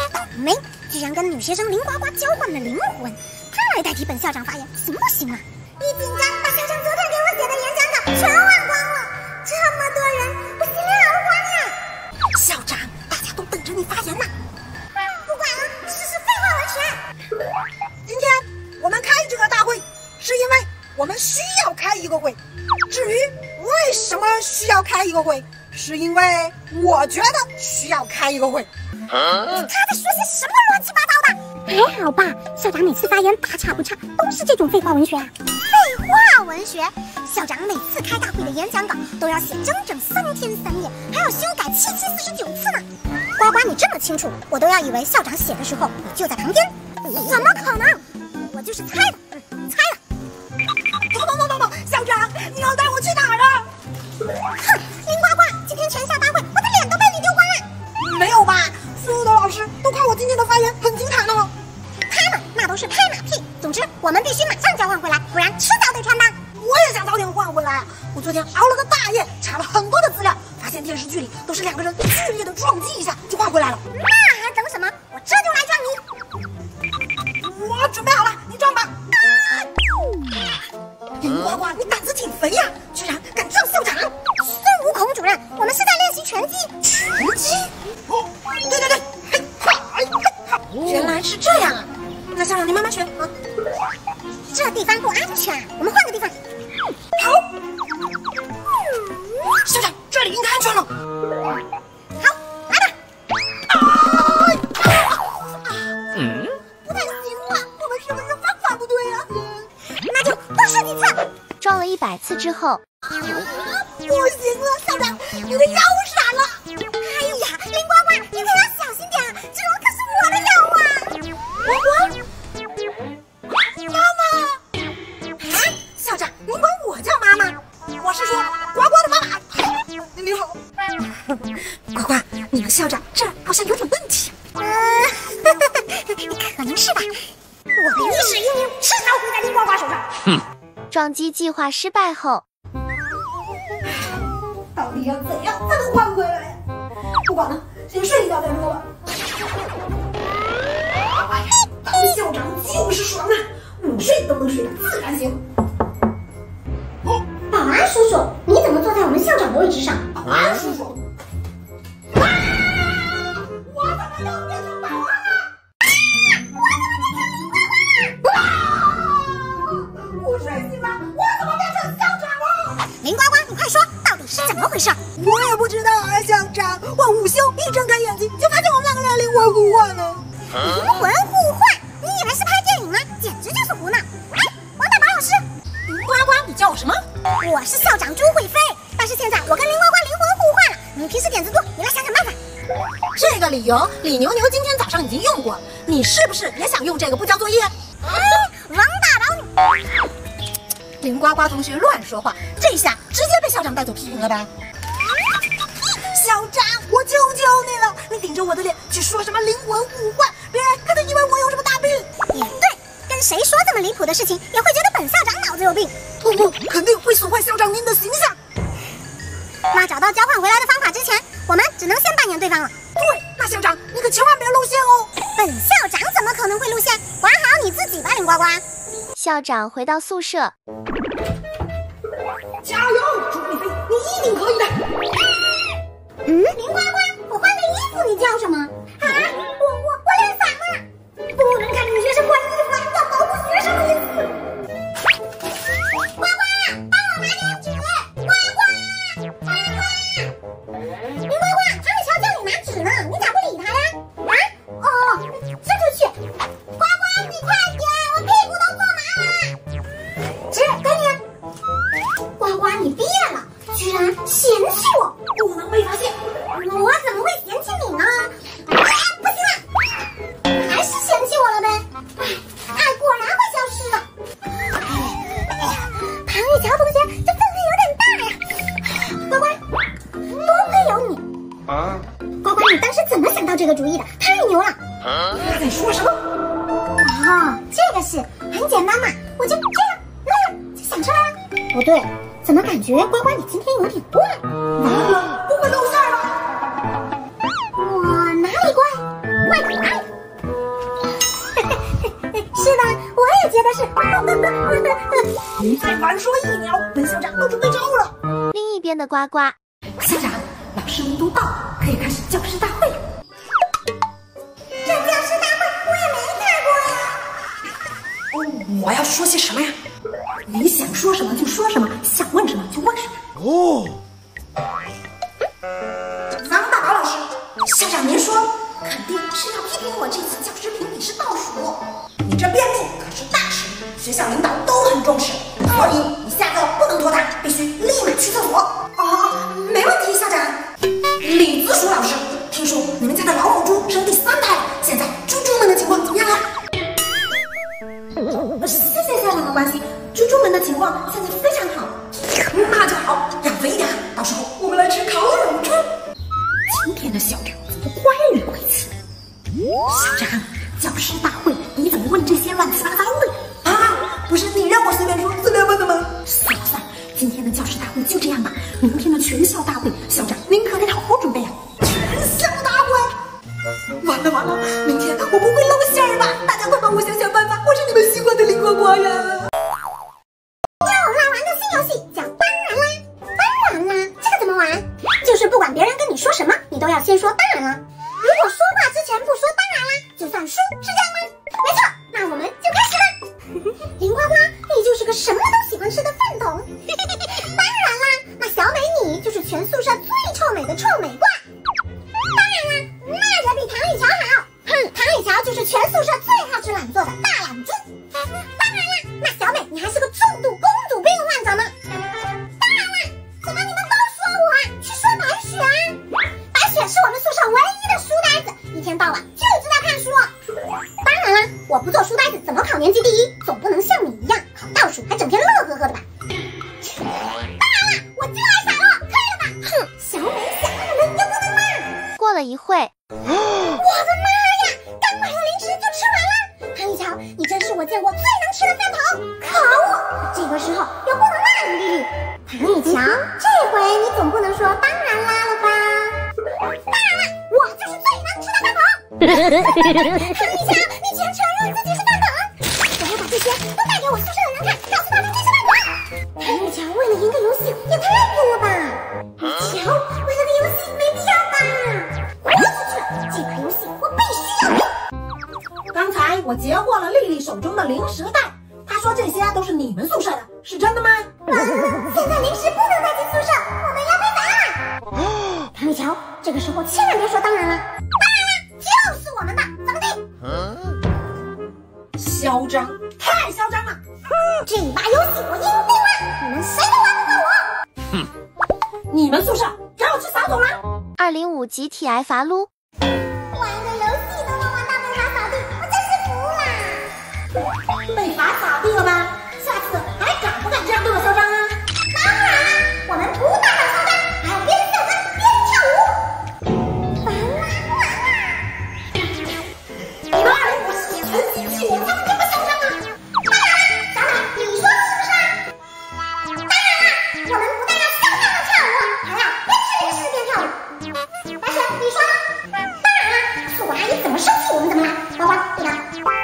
倒霉，居然跟女学生林呱呱交换了灵魂，他来代替本校长发言，行不行啊？一紧张，把校长昨天给我写的演讲稿全忘光了，这么多人，我心里好慌呀！ 校长，大家都等着你发言呢。 不管了，试试废话文学。 今天我们开这个大会，是因为我们需要开一个会。至于为什么需要开一个会，是因为我觉得需要开一个会。 他在说些什么乱七八糟的？还好吧，校长每次发言大差不差，都是这种废话文学啊。废话文学，校长每次开大会的演讲稿都要写整整3天3夜，还要修改7749次呢。呱呱，你这么清楚，我都要以为校长写的时候你就在旁边。怎么可能？我就是猜的，猜的。 不，校长，你要带我去哪儿啊？ 哼，林呱呱，今天全校大会，我的脸都被你丢光了。 没有吧？所有的老师都夸我今天的发言很精彩呢。 他们那都是拍马屁。总之，我们必须马上交换回来，不然迟早得穿帮。 我也想早点换回来。我昨天熬了个大夜，查了很多的资料，发现电视剧里都是2个人剧烈的撞击一下就换回来了。 那还等什么？我这就来撞你！ 我准备好了，你撞吧。林呱呱，你胆子挺肥呀，居然敢撞校长！ 孙悟空主任，我们是在练习拳击。 拳击？对，嘿哈！原来是这样啊！那校长您慢慢学啊。 这地方不安全，我们换个地方。 好，校长，这里应该安全了。 好，来吧。 不太行了，我们是不是方法不对呀？ 那就多试几次。 撞了100次之后， 不行了，校长，你的腰闪了。 哎呀，林呱呱，你可要小心点啊，这可是我的腰啊！ 妈妈！啊，校长，您管我叫妈妈？我是说呱呱的妈妈。您好，呱呱，你们校长这儿好像有点问题。 可能是吧。我的意识阴影迟早会在林呱呱手上。 撞击计划失败后， 到底要怎样才能换回来呀？不管了，先睡一觉再说吧。当校长就是爽啊，午睡都能睡得自然醒。 保安叔叔，你怎么坐在我们校长的位置上？ 保安叔叔，我怎么又变成保安了？我睡醒了，我怎么变成校长了？ 林呱呱，你快说，到底是怎么回事？ 我也不知道啊，校长。我午休一睁开眼睛，就发现我们2个人灵魂互换了。 灵魂互换？你以为是拍电影吗？简直就是胡闹！哎，王大宝老师， 呱呱，你叫我什么？ 我是校长朱慧飞，但是现在我跟林呱呱灵魂互换了。你平时点子多，你来想想办法。 这个理由，李牛牛今天早上已经用过，你是不是也想用这个不交作业？ 哎，王大宝， 林呱呱同学乱说话，这下直接被校长带走批评了呗。校长，我求求你了，你顶着我的脸去说什么灵魂互换，别人可能以为我有什么大病。 也对，跟谁说这么离谱的事情，也会觉得本校长脑子有病。 不，肯定会损坏校长您的形象。 那找到交换回来的方法之前，我们只能先扮演对方了。 对，那校长你可千万别露馅哦。 本校长怎么可能会露馅？管好你自己吧，林呱呱。 校长回到宿舍， 加油，朱慧飞，你一定可以的。 林呱呱，我换个衣服，你叫什么？啊，我脸反了，不能看女学生换衣服，要保护学生的隐私。呱呱，帮我拿点纸。呱呱，林呱呱，唐美乔叫你拿纸呢，你咋不理他呀？啊？哦，这就去。呱呱，你快点，我屁股都坐麻了。纸给你。呱呱，你憋了，居然嫌弃我，不能被发现。我怎么会嫌弃你呢？不行了，还是嫌弃我了呗。爱果然会消失的。唐玉乔同学这分量有点大呀。呱呱，多亏有你。呱呱，你当时怎么想到这个主意的？太牛了。 他在说什么？ 哦，这个是很简单嘛，我就这样那样就想出来了。不对，怎么感觉呱呱你今天有点怪？完了， 不会露馅了。 我哪里怪？怪你哪里的，我也觉得是。 你再晚说1秒，本校长都准备招了。 另一边的呱呱， 校长，老师们都到，可以开始教师大会了。 这教师大会我也没看过呀。 我要说些什么呀？你想说什么就说什么，想问什么就问什么。哦。王大宝老师，校长您说，肯定是要批评我这次教师评比是倒数。你这辩论可是大事，学校领导都很重视，所以你下课不能拖沓，必须立马去厕所。没问题，校长。李子鼠老师，听说你们家的老母猪生第3胎了，现在猪猪们的情况怎么样啊？谢谢校长的关心，猪猪们的情况现在非常好。那就好，养肥一点，到时候我们来吃烤乳猪。今天的校长怎么怪里怪气？校长，教师大会你怎么问这些乱七八糟的啊？不是你让我随便说随便问的吗？算了算了，今天的教师大会就这样吧。明天的全校大会，校长您可得好好准备啊！全校大会，完了完了，明天我不会露馅儿吧？大家快帮我想想办法，我是你们喜欢的林呱呱呀！ 又来玩个新游戏，叫当然啦。当然啦，这个怎么玩？就是不管别人跟你说什么，你都要先说当然啦。如果说话之前不说当然啦，就算输，是这样吗？没错，那我们就开始了。林呱呱，你就是个什么都喜欢吃的饭桶。当然啦，那小美你就是全宿舍最臭美的臭美挂。当然啦，那人比唐雨乔好。哼，唐雨乔就是全宿舍最好吃懒做的大懒猪。当然啦，那小美你还是个重度公主病患者呢。当然啦，怎么你们都说我啊？去说白雪啊！白雪是我们宿舍唯一的书呆子，一天到晚就知道看书。当然啦，我不做书呆子怎么考年级第1？总不能像你一样考倒数还整天乐呵呵的吧？当然啦，我就爱傻乐，可以了吧？哼，小美想骂人又不能骂。 过了一会， 我的妈呀！刚买了零食就吃完了。唐雨乔，你真是我见过最能吃的饭桶！可恶！这个时候又不能骂你丽丽。唐雨乔，这回你总不能说当然啦了吧？当然啦，我就是最能吃的饭桶。唐雨乔，你竟然承认自己是饭桶！我要把这些都带给我宿舍的人看，告诉他们这是饭桶。唐雨乔为了赢个游戏也太拼了吧！雨乔，为了个游戏没必要吧？豁出去了，这把游戏我必须要赢。 刚才我截获了丽丽手中的零食袋，她说这些都是你们宿舍的，是真的吗？ 完了，现在零食不能带进宿舍，我们要被罚了。唐雨乔，这个时候千万别说当然了，当然了，就是我们的，怎么地？ 嚣张，太嚣张了！ 这把游戏我赢定了，你们谁都玩不过我。 哼，你们宿舍给我去扫帚啦 ！205集体挨罚撸。 玩个游戏都能玩到被罚扫地，我真是服了。 被罚扫地了吧？下次还敢不敢这样对我嚣张啊？ 当然了，我们不但要嚣张，还要边笑跟边跳舞。完啦完啦！ 你们205是纯机器，我怎么这么嚣张啊？ 当然了，小美，你说是不是啊？当然了，我们不但要嚣张的跳舞，还要边吃零食边跳舞。白雪，你说呢？当然了，宿管阿姨怎么生气我们怎么来，呱呱，对吧？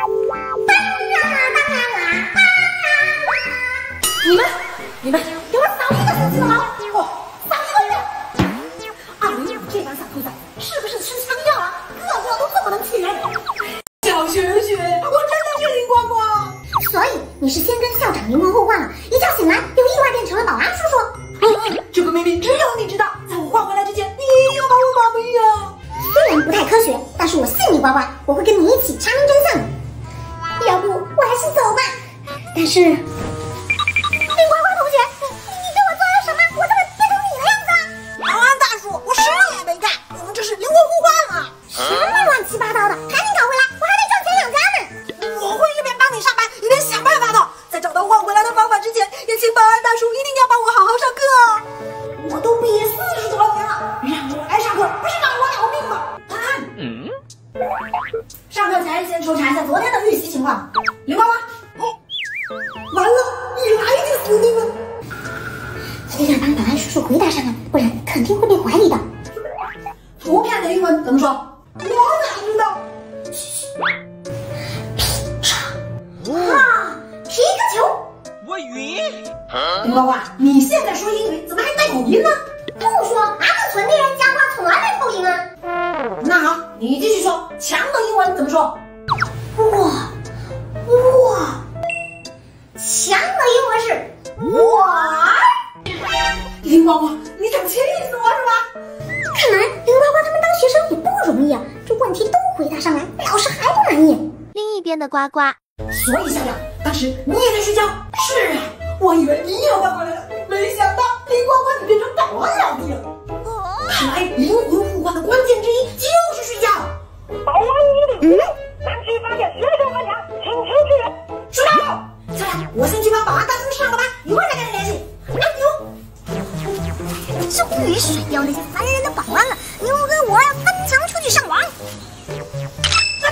你们给我扫一个星期了吗？扫一个月。205这帮小兔崽是不是吃枪药啊？个个都这么能气人。小雪雪，我真的是林呱呱。 所以你是先跟校长灵魂互换了，一觉醒来又意外变成了保安叔叔。 这个秘密只有你知道，在我换回来之前，你一定要把我妈没呀。 虽然不太科学，但是我信你呱呱，我会跟你一起查明真相的。要不我还是走吧。但是，林呱呱同学，你对我做了什么？我怎么变成你的样子啊？ 保安大叔，我什么也没干，我们这是灵魂互换啊！ 什么乱七八糟的，赶紧搞回来，我还得赚钱养家呢。 我会一边帮你上班，一边想办法的。在找到换回来的方法之前，也请保安大叔一定要帮我好好上课啊！我都毕业40多年了，让我来上课，不是让我了命吗？上课前先抽查一下昨天的预习情况。林呱呱，完了，你来就死定了！ 一定要帮保安叔叔回答上来，不然肯定会被怀疑的。 图片的英文怎么说？我哪知道？ 呱呱，你现在说英语怎么还带口音呢？ 不说，阿克村的人讲话从来没口音啊。 那好，你继续说，强的英文怎么说？ 哇，强的英文是哇。 林呱呱，你想气死我是吧？ 看来林呱呱他们当学生也不容易啊，这问题都回答上来，老师还不满意。 另一边的呱呱， 所以校长，当时你也在睡觉？是啊，我以为你也乖乖来了，没想到林呱呱你变成保安老弟了。看来灵魂互换的关键之一就是睡觉。 保安一定南区发现学生翻墙，请求支援。 收到。校长，我先去帮保安大叔上个班，一会儿再跟你联系。哎呦， 终于甩掉那些烦人的保安了，牛哥我要翻墙出去上网。 站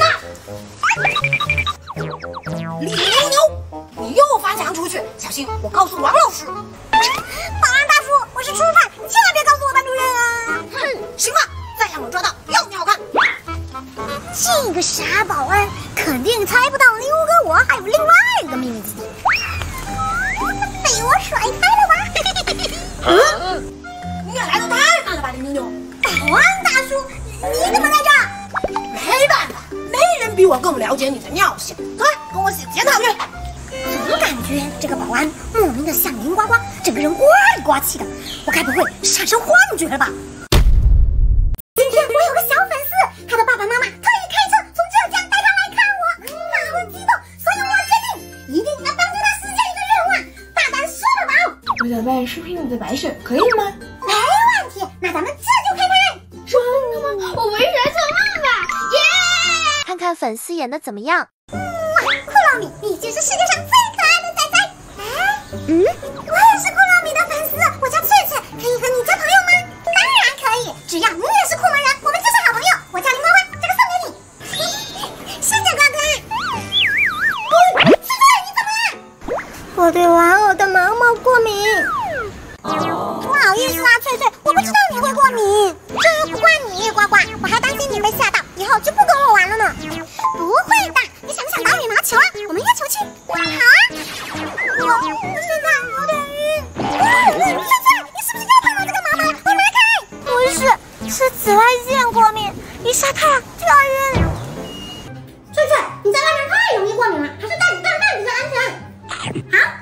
那！李牛牛，你又翻墙出去，小心我告诉王老师。 保安大叔，我是初犯，你千万别告诉我班主任啊！ 哼，行吧，再让我抓到，要你好看。 这个傻保安肯定猜不到牛哥我还有另外一个秘密基地，被我甩开了吧？ 你也来得太慢了吧，林牛牛。 保安大叔，你怎么在这儿？ 没办法，没人比我更了解你的尿性。快跟我写检讨去。 总感觉这个保安莫名的像林呱呱，整个人呱里呱气的，我该不会产生幻觉了吧？今天我有个小粉丝，他的爸爸妈妈特意开车从浙江带他来看我，他很激动，所以我决定一定要帮助他实现一个愿望，大胆说的宝。 为了办视频的白事，可以吗？ 没问题，那咱们这就开拍。 说了吗？我为人做梦吧，耶！ 看看粉丝演的怎么样？ 库洛米，你就是世界上最可爱的仔仔。我也是库洛米的粉丝，我叫翠翠，可以和你交朋友吗？当然可以，只要你也是库门人，我们就是好朋友。我叫林呱呱，这个送给你。谢谢哥哥。翠翠，你怎么了？我对玩偶的毛毛过敏。不好意思啊，翠翠，我不知道你会过敏。这又不怪你，呱呱，我还担心你被吓到，以后就不跟我玩了呢。不会的，你想不想打羽毛球啊？我们约球去。好啊。我现在有点晕。翠翠，你是不是又碰到这个毛毛？你拿开！不是，是紫外线过敏，一晒太阳就要晕。翠翠，你在外面太容易过敏了，还是带你干饭比较安全。好。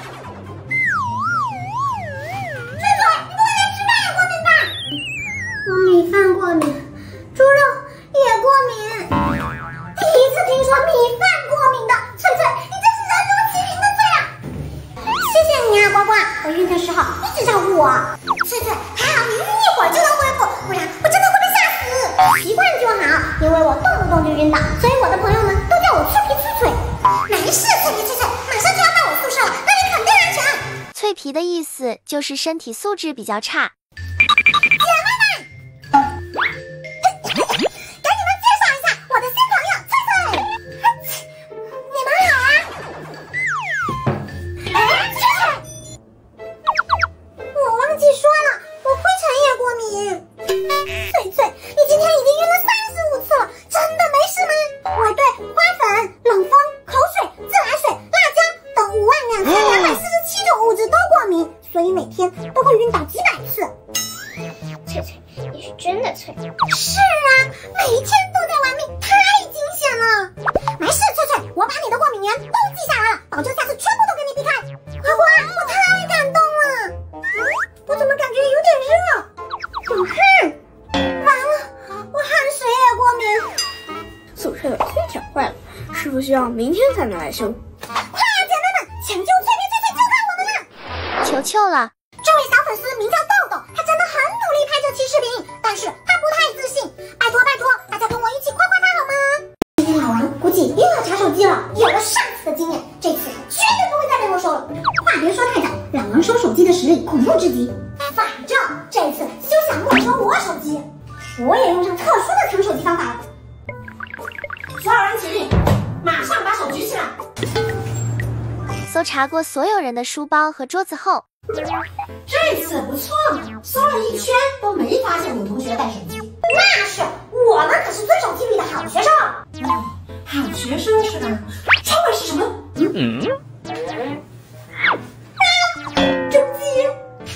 翠翠，你不会连吃饭也过敏吧？我米饭过敏，猪肉也过敏。第一次听说米饭过敏的，翠翠，你真是人如其名的罪啊！谢谢你啊，呱呱，我晕的时候一直照顾我。翠翠，还好你晕一会儿就能恢复，不然我真的会被吓死。习惯就好，因为我动不动就晕倒，所以我的朋友们都叫我脆皮脆脆。没事，脆皮脆脆，马上就要到我宿舍了，那里肯定安全。 脆皮的意思就是身体素质比较差。 姐妹们，给你们介绍一下我的新朋友翠翠。你们好啊！翠翠，我忘记说了，我灰尘也过敏。翠翠，你今天已经晕了35次了，真的没事吗？我对花粉、冷风、口水、自来水、辣椒等52247种物质都过敏，所以每天都会晕倒几百次。翠翠，你是真的脆。是啊，每天都在玩命，太惊险了。没事，翠翠，我把你的过敏源都记下来了，保证下次全部都跟你避开。呱呱，我太感动了。我怎么感觉有点热？有汗。完了，我汗水也过敏。 宿舍的空调坏了，师傅希望明天才能来修。 快啊，姐妹们，抢救脆皮脆脆就靠我们了！ 求求了！ 这位小粉丝名叫豆豆，他真的很努力拍这期视频，但是他不太自信。拜托拜托，大家跟我一起夸夸他好吗？今天老王估计又要查手机了，有了上次的经验，这次绝对不会再被没收了。话别说太早，老王收手机的实力恐怖至极。反正这次就想没收我手机，我也用上特殊的藏手机方法了。 所有人起立，马上把手举起来。 搜查过所有人的书包和桌子后， 这次不错嘛，搜了一圈都没发现有同学带手机。 那是，我们可是遵守纪律的好学生。 好学生是吧？窗外是什么？ 这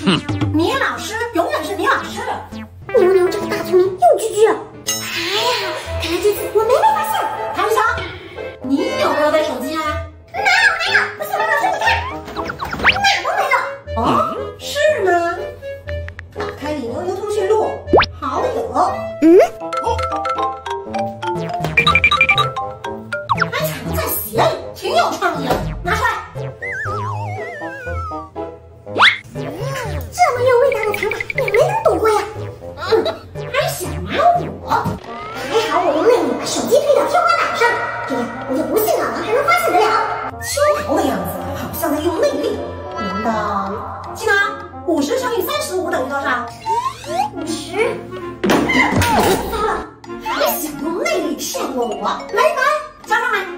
你老师永远是你老师。 牛牛这个大聪明又居居了。哎呀，看来这次我没被发现。 唐小，你有没有带手机啊？ 没有，不信王老师你看，哪都没有。 哦，是吗？打开李牛牛通讯录，好友。还藏在鞋里，挺有创意的，拿出来。 这么有味道的藏法，也没人懂过呀。 还想瞒我？ 还好我用内力把手机推到天花板上，这样我就不信老王还能发现得了。 秋桃的样子好像在用内力，难道？记得50乘以35等于多少 ？50。 糟了，还想用内力骗过我？来一百，交上来。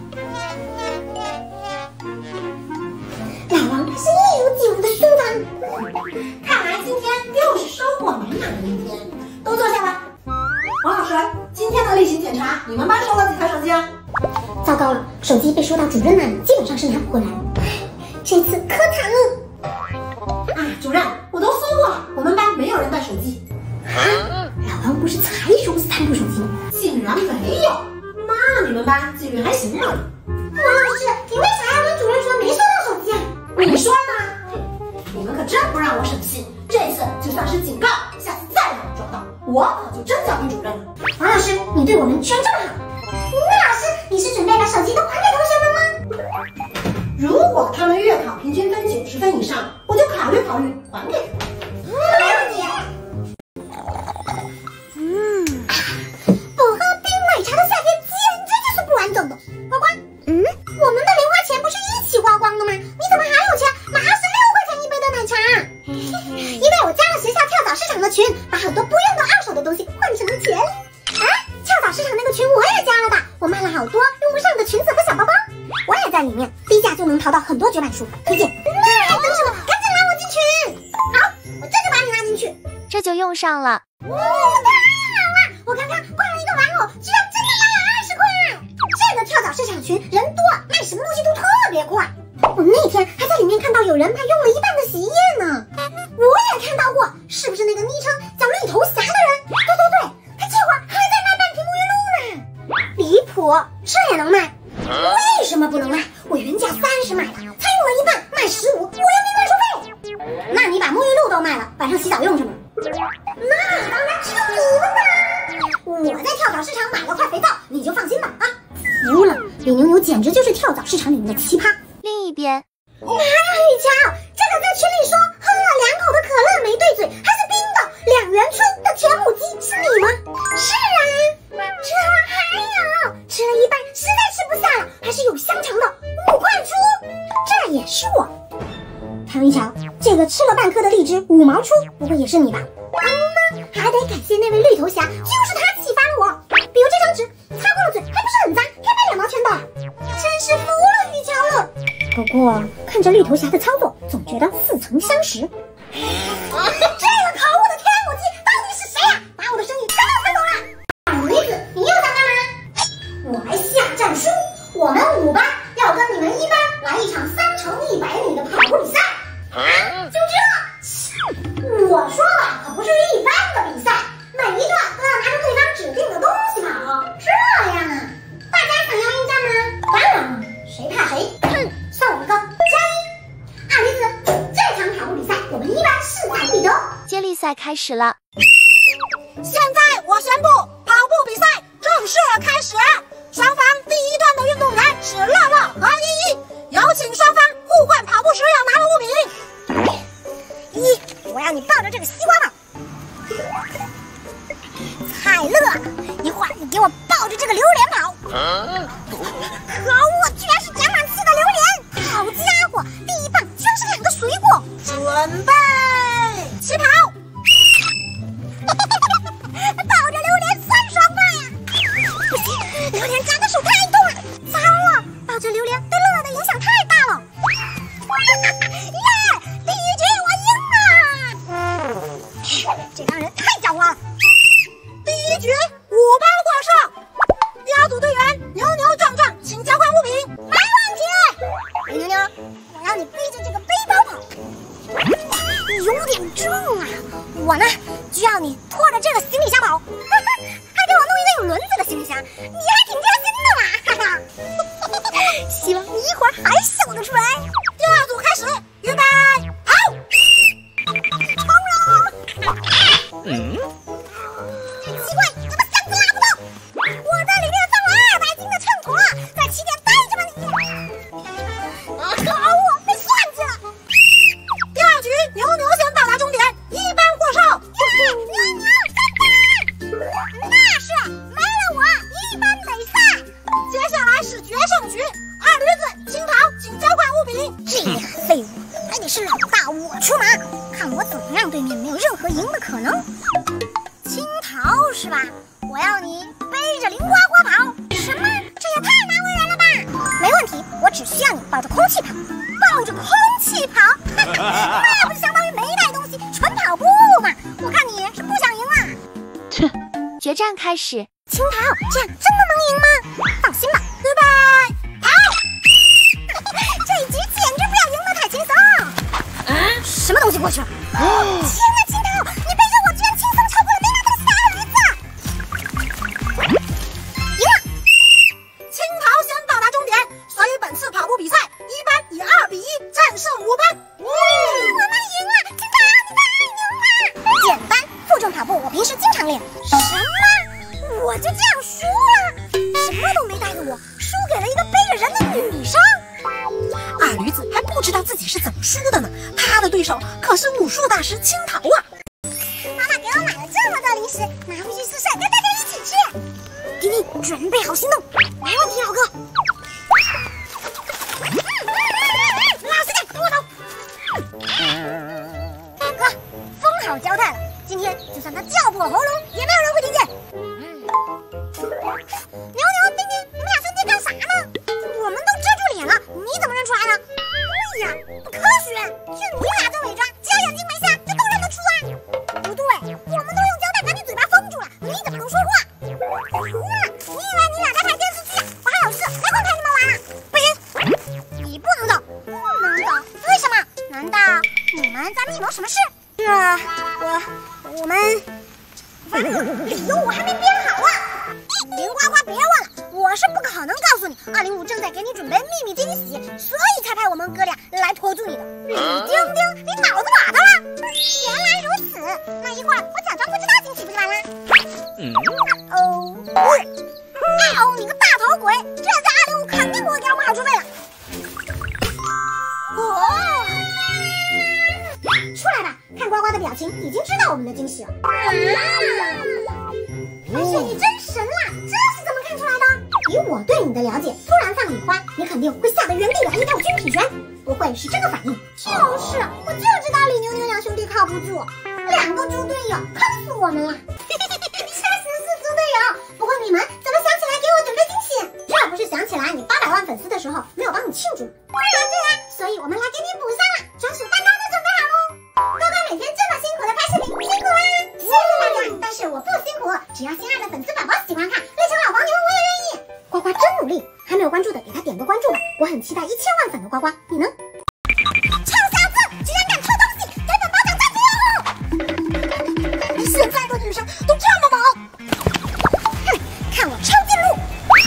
老王是一如既往的凶残。 看来今天又是收获满满的一天。都坐下吧。王老师，今天的例行检查，你们班收了几台手机啊？ 糟糕了，手机被收到主任那里，基本上是拿不回来了。这次可惨了。 哎，主任，我都搜过了，我们班没有人带手机。 老王不是才说是贪部手机吗？ 竟然没有，那你们班纪律还行吗？ 王老师，你为啥要跟主任说没收到手机啊？ 你说呢？你们可真不让我省心，这次就算是警告，下次再让我抓到，我可就真交给主任了。 王老师，你对我们居然这么好。那老师，你是准备把手机都还给同学们吗？ 如果他们月考平均分90分以上，我就考虑还给他们。 没问题。不喝冰奶茶的夏天简直就是不完整的。呱呱，我们的零花钱不是一起花光的吗？你怎么还有钱？哪是6块钱一杯的奶茶？因为我加了学校跳蚤市场的群，把很多不用的二手的东西换成了钱。跳蚤市场那个群我也加了的，我卖了好多用不上的裙子和小包包，我也在里面，低价就能淘到很多绝版书，推荐。那还等什么？赶紧拉我进群！好，我这就把你拉进去。 这就用上了。 太好了！我刚刚挂了一个玩偶，居然真的卖了20块。这个跳蚤市场群人多，卖什么东西都特别快。我那天还在里面看到有人卖用了一半的洗衣液呢。我也看到过，是不是那个昵称叫绿头侠的人？对，他这会儿还在卖半瓶沐浴露呢。离谱，这也能卖？为什么不能卖？我原价30买的，才用了一半，卖15，我又没卖出费。那你把沐浴露都卖了，晚上洗澡用什么？那当然是你们的。我在跳蚤市场买了块肥皂，你就放心吧啊！服了，李牛牛简直就是跳蚤市场里面的奇葩。 另一边， 哪有雨乔？这个在群里说喝了2口的可乐没对嘴，还是冰的2元春的甜母鸡，是你吗？是啊，这还有，吃了一半实在吃不下了，还是有香肠的5块出，这也是我。唐一乔，这个吃了半颗的荔枝5毛出，不会也是你吧？还得感谢那位绿头侠，就是他启发了我。比如这张纸，擦过了嘴还不是很脏，可以卖2毛钱的，真是服了雨乔了。不过看着绿头侠的操作，总觉得似曾相识。这个可恶的天母鸡到底是谁呀？把我的生意全都分走了！女子，你又想干嘛？我来下战书，我们5班要跟你们1班来一场3乘100米的跑步比赛。就这？我说了，可不是一般的比赛，每一段都要拿着对方指定的东西跑。这样啊？大家想要应战吗？当然了，谁怕谁？算我一个加1。二驴子，这场跑步比赛我们1班势在必得。 接力赛开始了。 现在我宣布，跑步比赛正式开始。双方第一段的运动员是乐乐和依依，有请双方互换跑步时要拿的物品。 依依，我要你抱着这个西瓜棒。蔡乐，一会儿你给我抱着这个榴莲跑。可恶，居然是长满刺的榴莲！好家伙，第一棒居然是2个水果。 准备起跑。 抱着榴莲算爽快呀！不行，榴莲扎的手太痛了。糟了，抱着榴莲对乐乐的影响太大了。耶，第一局我赢了！这帮人太狡猾了。 第一局5班获胜。第2组队员牛牛壮壮，请交换物品。 没问题。牛牛，我让你背着这个背包跑。你永希望你一会儿还笑得出来。 第二组开始，预备，好， 冲喽！奇怪，怎么箱子拉不动？我这里面放了200斤的秤砣，在起点待着吗你？可恶，被算计了！ 第二局牛牛先到达终点，一班获胜。 牛牛3班，那是没了我一班得赛。 接下来是决胜局，二驴子、青桃，请交换物品。 这俩废物，还得是老大我出马，看我怎么让对面没有任何赢的可能。青桃是吧？我要你背着灵呱呱跑。什么？这也太难为人了吧？没问题，我只需要你抱着空气跑。抱着空气跑，那不是相当于没带东西，纯跑步吗？我看你是不想赢了。 决战开始。 青桃，这样真的能赢吗？放心吧， 预备，跑！ 这一局简直不要赢得太轻松。什么东西过去了？天哪，青桃，你背着我居然轻松超过了没拿到的大驴子！赢了！ 青桃先到达终点，所以本次跑步比赛，一班以2比1战胜5班。 我们赢了，青桃，你太牛了！简单，负重跑步我平时经常练。什么？我就这样输了？什么都没带的我，输给了一个背着人的女生。 二驴子还不知道自己是怎么输的呢，他的对手可是武术大师青桃啊！ 妈妈给我买了这么多零食，拿回去宿舍跟大家一起吃。婷婷，准备好行动。没问题，老哥。老实点，跟我走。哥，封好胶带了，今天就算他叫破喉咙，也没有人会听见。牛牛、丁丁，你们俩兄弟干啥呢？我们都遮住脸了，你怎么认出来了？对呀，不科学，就你俩这伪装，只要眼睛没瞎，就都认得出啊。不对，我们都用胶带把你嘴巴封住了，你怎么能说话？你以为你俩在拍电视剧啊？我还有事，没空陪你们玩了。不行，你不能走，不能走，为什么？难道你们在密谋什么事？我们，理由我还没编好啊！灵呱呱，别忘了，我是不可能告诉你，205正在给你准备秘密惊喜，所以才派我们哥俩来拖住你的。李丁丁，你脑子瓦特了？原来如此，那一会儿我假装不知道惊喜不就完了？你个大头鬼，这次205肯定不会给我们好处费了。出来吧，看呱呱的表情，已经知道我们的惊喜了。而且你真神啦，这是怎么看出来的？以我对你的了解，突然放你花，你肯定会吓得原地来一套军体拳，不会是这个反应。就是，我就知道李牛牛两兄弟靠不住，2个猪队友坑死我们了。确实是猪队友，不过你们怎么想起来给我准备惊喜？这不是想起来你800万粉丝的时候没有帮你庆祝吗？对啊，所以我们来给你补上了，专属蛋糕都准备好喽。哥哥每天这么辛苦的拍视频，辛苦啦！谢谢大家，但是我不辛苦，只要心爱的粉丝宝宝喜欢看，累成老黄牛我也愿意。呱呱真努力，还没有关注的给他点个关注吧，我很期待1000万粉的呱呱，你呢？臭小子，居然敢偷东西，给本包长站住！ 现在的女生都这么猛？ 哼，看我抄近路！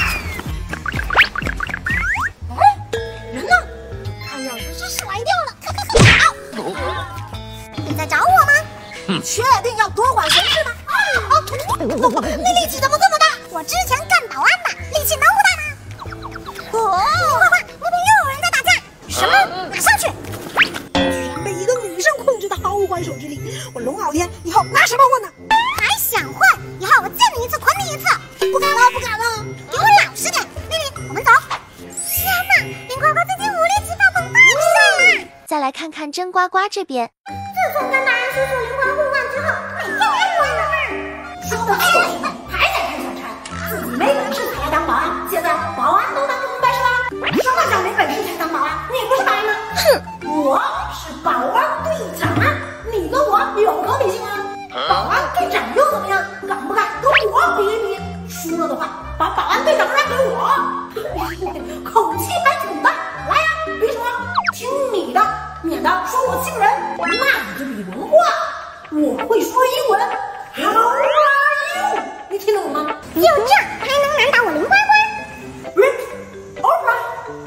人呢？看样子是甩掉了。 你在找我吗？ 确定要多管闲事吗？你力气怎么这么大？ 我之前干保安的，力气能不大吗？呱呱，那边又有人在打架！什么？马上去！ 居然被一个女生控制的毫无还手之力，我龙傲天以后拿什么混呢？ 还想混？以后我见你一次捆你一次！ 不敢了，不敢了！ 给我老实点！丽丽，我们走！天哪，林呱呱最近武力值爆棚大上了！ 再来看看真呱呱这边。 自从跟大人叔叔灵魂互换之后，每天挨管了嘛。 说的还有你们还在看小差，自己没本事才当保安，现在保安都当不明白是吧？什么叫没本事才当保安？你不是保安吗？哼，我是保安队长啊！你跟我有何比性啊？保安队长又怎么样？敢不敢跟我比一比？输了的话，把保安队长让给我。口气还挺大，来呀，比什么？听你的，免得说我惊人。那你就比文化，我会说英文。How are you？ 你听懂了吗？ 就这还能难倒我灵呱呱？ Rick， all right。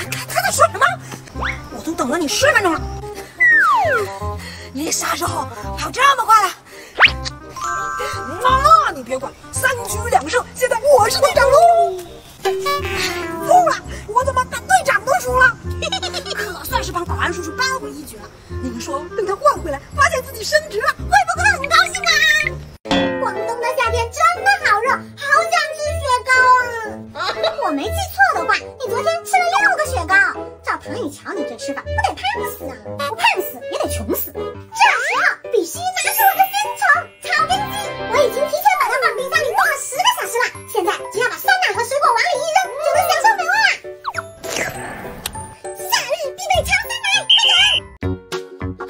他在说什么？我都等了你10分钟了，你啥时候跑这么快了？那你别管，3局2胜，现在我是队长喽！输了，我怎么把队长都输了？可算是帮保安叔叔扳回一局了。你们说，等他换回来，发现自己升职了，会不会很高兴啊？ 广东的夏天真的好热，好想吃雪糕啊！我没记错的话，你昨天吃了6个雪糕。照唐雨乔你这吃法，不得胖死啊！不胖死也得穷死。这时候必须拿出我的新宠炒冰机，我已经提前把它放冰箱里冻了10个小时了。现在只要把酸奶和水果往里一扔，就能享受美味了。夏日必备炒酸奶，快点！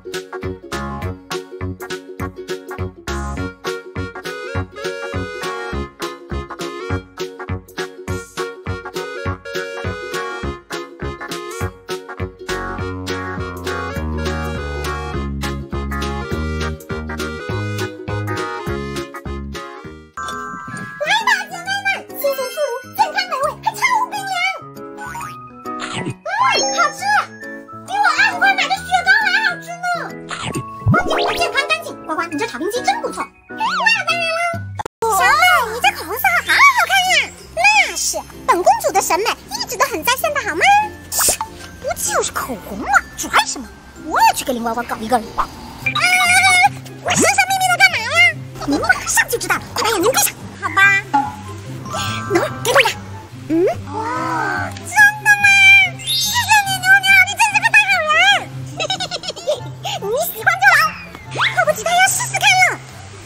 好吃，比我20块买的雪糕还好吃呢。关键还健康干净。呱呱，你这炒冰机真不错。那当然了。小美，你这口红色号好好看呀。那是，本公主的审美一直都很在线的好吗？不就是口红吗？拽什么？我也去给林呱呱搞一个。你神神秘秘的干嘛呀？你马上就知道了，快把眼睛闭上。好吧。喏，给你的。哇，真的吗？谢谢你，妞妞，你真是个大好人。你喜欢就好，迫不及待要试试看了。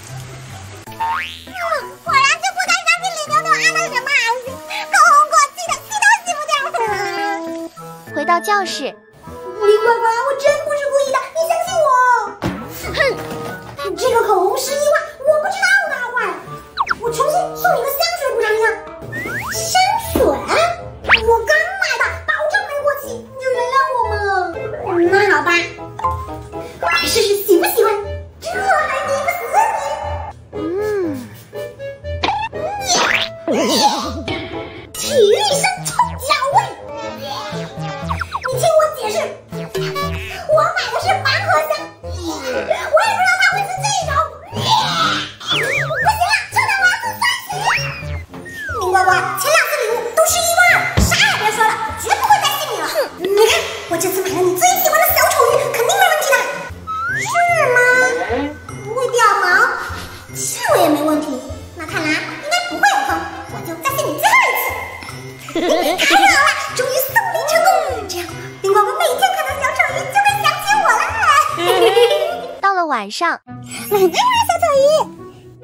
果然就不该相信李妞妞安了什么口红过期的，洗都洗不掉。 回到教室， 林呱呱，我真不是故意的，你相信我。哼，这个口红11万，我不知道的，好坏。我重新送你个香水补偿一下。香水？我刚买的，保证没过期，你就原谅我嘛。那好吧，我来试试喜不喜欢，这还迷不死你。体育生臭脚味，你听我解释，我买的是盲盒香，我也不知道它会是这种。不行了，这得我要自酸死。林呱呱，前2次礼物都是1万2，啥也别说了，绝不会再信你了。你看，我这次买了你最喜欢的小丑鱼，肯定没问题的。是吗？不会掉毛，这我也没问题。那看来应该不会有坑，我就再信你最后一次。太好了，终于送礼成功，这样林呱呱每天看到小丑鱼就会想起我了。 到了晚上， 来吧，小丑鱼。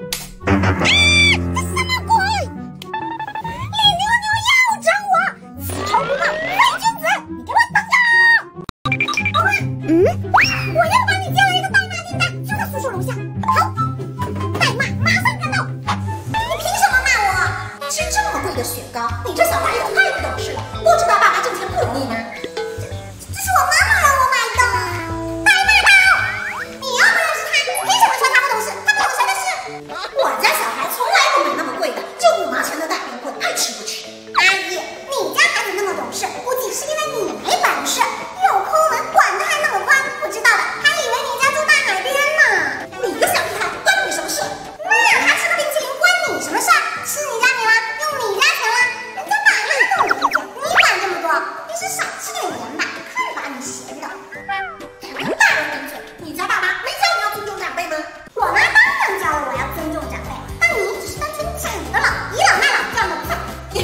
这什么鬼？李妞妞又整我，此仇不报非君子，你给我等着！呱呱，我又帮你接了一个代码订单，就在宿舍楼下。好，代码马上看到。你凭什么骂我？吃这么贵的雪糕，你这小孩也太不懂事了，不知道爸妈挣钱不容易吗？这是我妈妈让我买的。代码到，你又不认识他，凭什么说他不懂事？他懂谁的事？我家小孩从来不买那么贵的，就5毛钱的大冰棍，还吃不吃？阿姨，你家孩子那么懂事，估计是因为你没本事，有抠门管得还那么宽，不知道的还以为你家住大海边呢。你个小屁孩，关你什么事？那他吃个冰淇淋关你什么事？吃你家米了，用你家钱了，人家爸妈都没意见，你管这么多？平时少吃点盐吧，看把你闲的。大人顶嘴，你家爸妈没教你要尊重长辈吗？我妈当然教了我要尊重长辈，但你只是单纯长得老，倚老卖老，这样的不算。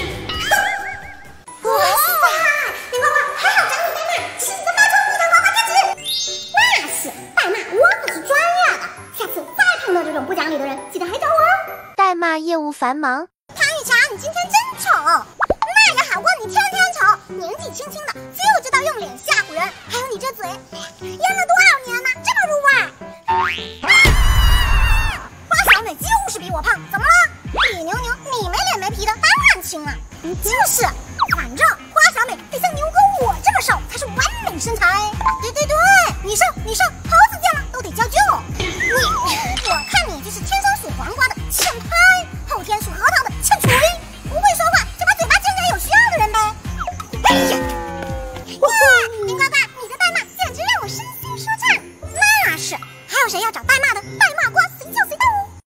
哇塞，林呱呱，还好找你代码，只是你的发错，你的呱呱贴纸。那是代码，我可是专业的，下次再碰到这种不讲理的人，记得还找我哦。 代骂业务繁忙， 唐雨乔，你今天真丑，那个好过你天天丑，年纪轻轻的就知道用脸吓唬人，还有你这嘴，腌了多少年呢，这么入味。花小美就是比我胖，怎么了？李妞妞，你没脸没皮的当然轻了，就是。